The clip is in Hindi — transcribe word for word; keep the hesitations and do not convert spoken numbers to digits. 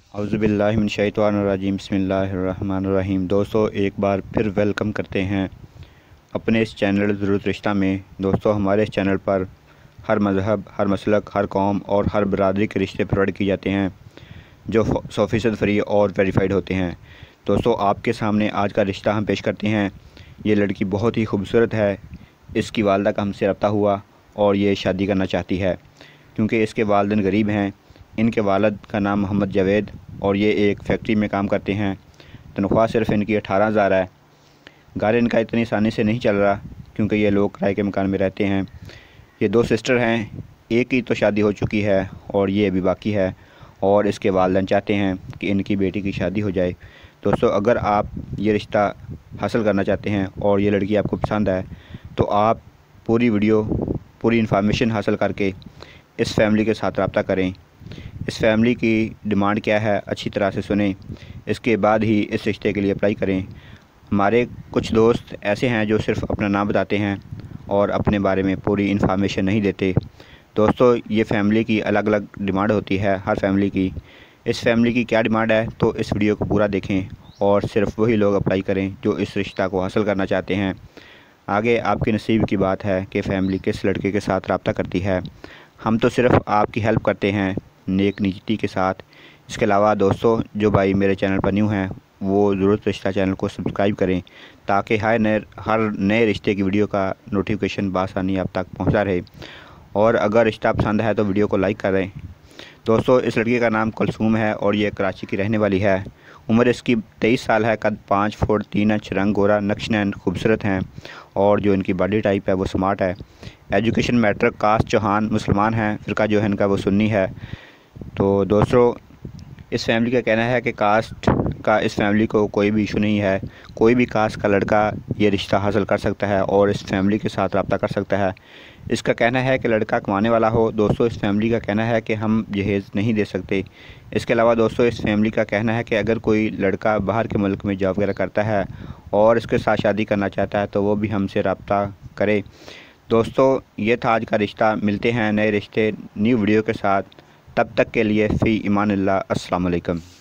औज़ुबिल्लाहि मिनश्शैतानिर्रजीम बिस्मिल्लाहिर्रहमानिर्रहीम। दोस्तों एक बार फिर वेलकम करते हैं अपने इस चैनल ज़रूरत रिश्ता में। दोस्तों हमारे इस चैनल पर हर मज़हब, हर मसलक, हर कौम और हर बरादरी के रिश्ते प्रोवाइड किए जाते हैं जो सौ फ़ीसद फ्री और वेरीफाइड होते हैं। दोस्तों आपके सामने आज का रिश्ता हम पेश करते हैं। ये लड़की बहुत ही खूबसूरत है। इसकी वालदा का हमसे रब्ता हुआ और ये शादी करना चाहती है क्योंकि इसके वालिदैन गरीब हैं। इनके वालिद का नाम मोहम्मद जावेद और ये एक फैक्ट्री में काम करते हैं। तनख्वाह सिर्फ इनकी अठारह हज़ार है। घर इनका इतनी आसानी से नहीं चल रहा क्योंकि ये लोग किराए के मकान में रहते हैं। ये दो सिस्टर हैं, एक की तो शादी हो चुकी है और ये अभी बाकी है और इसके वालिदैन चाहते हैं कि इनकी बेटी की शादी हो जाए। दोस्तों अगर आप ये रिश्ता हासिल करना चाहते हैं और ये लड़की आपको पसंद है तो आप पूरी वीडियो, पूरी इन्फॉर्मेशन हासिल करके इस फैमिली के साथ रब्ता करें। इस फैमिली की डिमांड क्या है अच्छी तरह से सुनें, इसके बाद ही इस रिश्ते के लिए अप्लाई करें। हमारे कुछ दोस्त ऐसे हैं जो सिर्फ़ अपना नाम बताते हैं और अपने बारे में पूरी इन्फॉर्मेशन नहीं देते। दोस्तों ये फैमिली की अलग अलग डिमांड होती है हर फैमिली की। इस फैमिली की क्या डिमांड है तो इस वीडियो को पूरा देखें और सिर्फ़ वही लोग अप्लाई करें जो इस रिश्ता को हासिल करना चाहते हैं। आगे आपके नसीब की बात है कि फ़ैमिली किस लड़के के साथ रब्ता करती है। हम तो सिर्फ़ आपकी हेल्प करते हैं नेक नीयती के साथ। इसके अलावा दोस्तों जो भाई मेरे चैनल पर न्यू हैं वो ज़रूरत रिश्ता चैनल को सब्सक्राइब करें ताकि हर नए हर नए रिश्ते की वीडियो का नोटिफिकेशन बासानी आप तक पहुंचता रहे। और अगर रिश्ता पसंद है तो वीडियो को लाइक करें। दोस्तों इस लड़की का नाम कुलसूम है और ये कराची की रहने वाली है। उम्र इसकी तेईस साल है। कद पाँच फुट तीन इंच, रंग गोरा, नक्श नैन खूबसूरत हैं और जो इनकी बॉडी टाइप है वो स्मार्ट है। एजुकेशन मैट्रिक, कास्ट चौहान, मुसलमान हैं। फ़िरका जो है इनका वो सुन्नी है। तो दोस्तों इस फैमिली का कहना है कि कास्ट का इस फैमिली को कोई भी इशू नहीं है। कोई भी कास्ट का लड़का ये रिश्ता हासिल कर सकता है और इस फैमिली के साथ रब्ता कर सकता है। इसका कहना है कि लड़का कमाने वाला हो। दोस्तों इस फैमिली का कहना है कि हम जहेज़ नहीं दे सकते। इसके अलावा दोस्तों इस फैमिली का कहना है कि अगर कोई लड़का बाहर के मुल्क में जॉब वगैरह करता है और इसके साथ शादी करना चाहता है तो वो भी हमसे रब्ता करे। दोस्तों ये था आज का रिश्ता। मिलते हैं नए रिश्ते न्यू वीडियो के साथ। तब तक के लिए फ़ी ईमानिल्लाह। अस्सलाम वालेकुम।